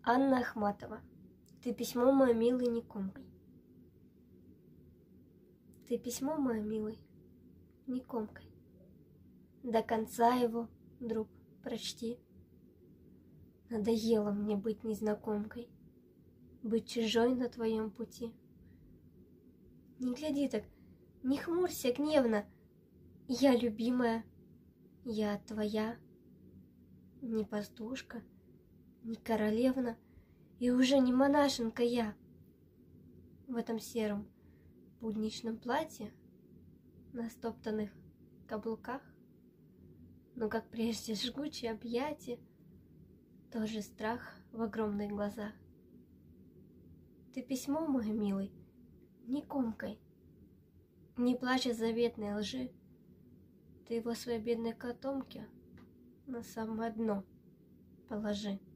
Анна Ахматова. Ты письмо мое, милый, не комкой. Ты письмо мое, милый, не комкой. До конца его, друг, прочти. Надоело мне быть незнакомкой, быть чужой на твоем пути. Не гляди так, не хмурься гневно. Я любимая, я твоя, не пастушка, не королевна, и уже не монашенка я. В этом сером будничном платье, на стоптанных каблуках, но, как прежде, жгучие объятия, тоже страх в огромных глазах. Ты письмо, мой милый, не комкой, не плачь от заветной лжи, ты его своей бедной котомке на самое дно положи.